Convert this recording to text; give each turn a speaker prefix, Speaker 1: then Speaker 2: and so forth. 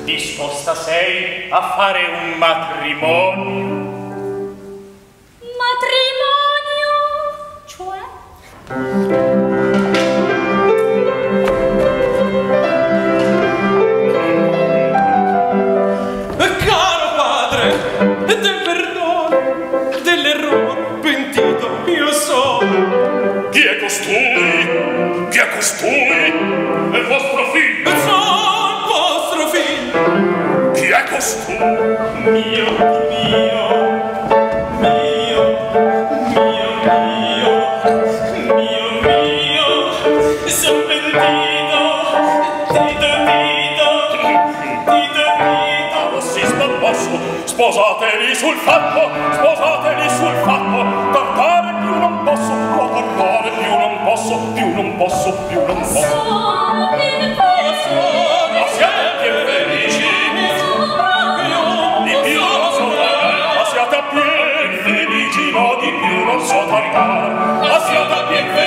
Speaker 1: Disposta sei a fare un matrimonio?
Speaker 2: Matrimonio? Cioè?
Speaker 3: Caro padre, del perdono, dell'errore pentito io sono.
Speaker 4: Chi è costui? Chi è costui? È vostro figlio.
Speaker 3: Sono vostro figlio.
Speaker 4: Chi è costui?
Speaker 3: Mio, son pentito,
Speaker 4: Allo si sbabbasso, sposateli sul fatto, tardare più non posso, ma tardare più non posso, più non posso.
Speaker 2: Sono infelici.
Speaker 4: Ma siete felici? Di più non so tardare, ma siate più felici, no, di più non so tardare, ma siate più felici.